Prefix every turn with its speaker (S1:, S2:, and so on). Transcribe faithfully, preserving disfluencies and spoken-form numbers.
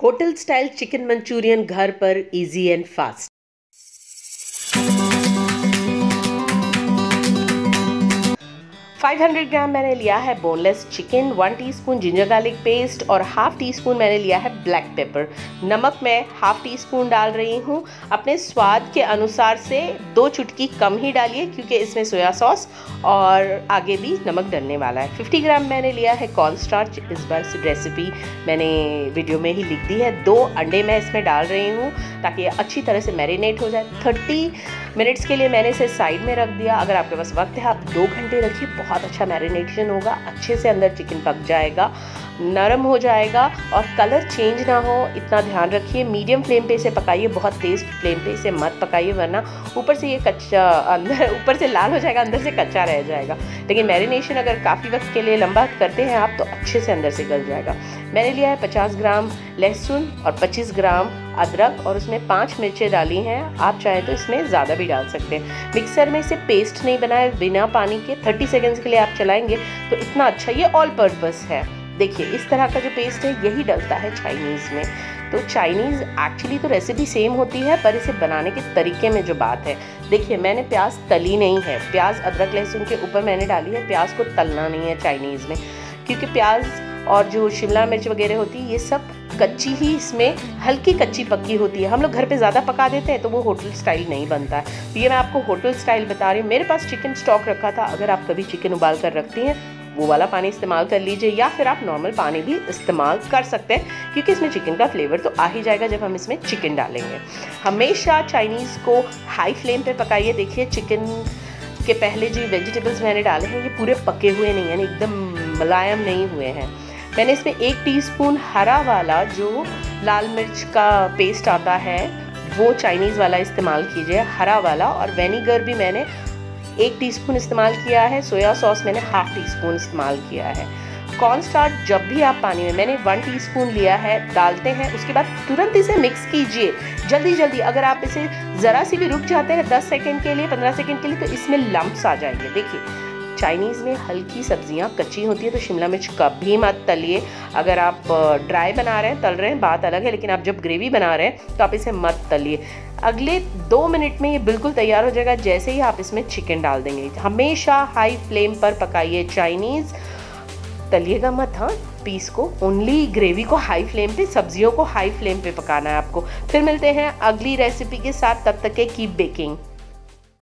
S1: Hotel style chicken Manchurian घर पर easy and fast. पाँच सौ ग्राम मैंने लिया है boneless chicken, one teaspoon ginger garlic paste और हाफ टी स्पून मैंने लिया है ब्लैक पेपर। नमक मैं हाफ टी स्पून डाल रही हूँ, अपने स्वाद के अनुसार से दो चुटकी कम ही डालिए क्योंकि इसमें सोया सॉस और आगे भी नमक डलने वाला है। पचास ग्राम मैंने लिया है कॉर्न स्टार्च, इस बार रेसिपी मैंने वीडियो में ही लिख दी है। दो अंडे मैं इसमें डाल रही हूँ ताकि ये अच्छी तरह से मैरिनेट हो जाए। तीस मिनट्स के लिए मैंने इसे साइड में रख दिया। अगर आपके पास वक्त है आप दो घंटे रखिए, बहुत अच्छा मैरिनेशन होगा, अच्छे से अंदर चिकन पक जाएगा, नरम हो जाएगा और कलर चेंज ना हो इतना ध्यान रखिए। मीडियम फ्लेम पे इसे पकाइए, बहुत तेज़ फ्लेम पे इसे मत पकाइए वरना ऊपर से ये कच्चा अंदर ऊपर से लाल हो जाएगा, अंदर से कच्चा रह जाएगा। लेकिन मैरिनेशन अगर काफ़ी वक्त के लिए लंबा करते हैं आप तो अच्छे से अंदर से गल जाएगा। मैंने लिया है पचास ग्राम लहसुन और पच्चीस ग्राम अदरक और उसमें पाँच मिर्चें डाली हैं। आप चाहें तो इसमें ज़्यादा भी डाल सकते हैं। मिक्सर में इसे पेस्ट नहीं बनाया, बिना पानी के तीस सेकंड्स के लिए आप चलाएंगे तो इतना अच्छा ये ऑल पर्पस है। देखिए इस तरह का जो पेस्ट है यही डलता है चाइनीज़ में। तो चाइनीज़ एक्चुअली तो रेसिपी सेम होती है पर इसे बनाने के तरीके में जो बात है। देखिए मैंने प्याज तली नहीं है, प्याज अदरक लहसुन के ऊपर मैंने डाली है, प्याज को तलना नहीं है चाइनीज़ में क्योंकि प्याज और जो शिमला मिर्च वगैरह होती है ये सब कच्ची ही इसमें हल्की कच्ची पक्की होती है। हम लोग घर पे ज़्यादा पका देते हैं तो वो होटल स्टाइल नहीं बनता है। तो ये मैं आपको होटल स्टाइल बता रही हूँ। मेरे पास चिकन स्टॉक रखा था, अगर आप कभी चिकन उबाल कर रखती हैं वो वाला पानी इस्तेमाल कर लीजिए या फिर आप नॉर्मल पानी भी इस्तेमाल कर सकते हैं क्योंकि इसमें चिकन का फ्लेवर तो आ ही जाएगा जब हम इसमें चिकन डालेंगे। हमेशा चाइनीज़ को हाई फ्लेम पे पकाइए। देखिए चिकन के पहले जो वेजिटेबल्स मैंने डाले हैं ये पूरे पके हुए नहीं हैं, एकदम मुलायम नहीं हुए हैं। मैंने इसमें एक टीस्पून हरा वाला जो लाल मिर्च का पेस्ट आता है वो चाइनीज़ वाला इस्तेमाल कीजिए, हरा वाला। और विनेगर भी मैंने एक टीस्पून इस्तेमाल किया है। सोया सॉस मैंने हाफ टी स्पून इस्तेमाल किया है। कॉर्न स्टार्च जब भी आप पानी में, मैंने वन टीस्पून लिया है, डालते हैं उसके बाद तुरंत इसे मिक्स कीजिए जल्दी जल्दी। अगर आप इसे ज़रा सी भी रुक जाते हैं दस सेकंड के लिए, पंद्रह सेकंड के लिए, तो इसमें लम्प्स आ जाएंगे। देखिए चाइनीज़ में हल्की सब्जियां कच्ची होती है तो शिमला मिर्च कभी मत तलिए। अगर आप ड्राई बना रहे हैं, तल रहे हैं, बात अलग है, लेकिन आप जब ग्रेवी बना रहे हैं तो आप इसे मत तलिए। अगले दो मिनट में ये बिल्कुल तैयार हो जाएगा जैसे ही आप इसमें चिकन डाल देंगे। हमेशा हाई फ्लेम पर पकाइए चाइनीज़, तलिएगा मत। हाँ पीस को, ओनली ग्रेवी को हाई फ्लेम पे, सब्जियों को हाई फ्लेम पे पकाना है आपको। फिर मिलते हैं अगली रेसिपी के साथ, तब तक के कीप बेकिंग।